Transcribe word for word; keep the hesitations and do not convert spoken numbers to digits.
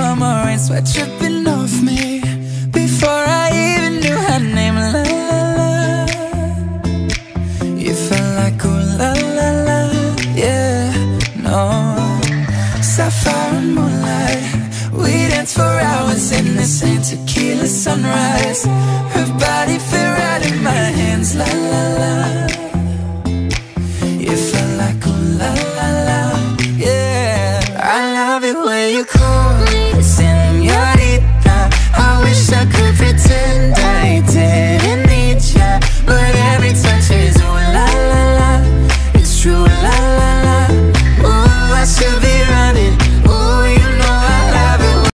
summer rain, sweat dripping off me before I even knew her name. La la la, you felt like ooh la la la, yeah, no. Sapphire and moonlight, we danced for hours in the same tequila sunrise. Her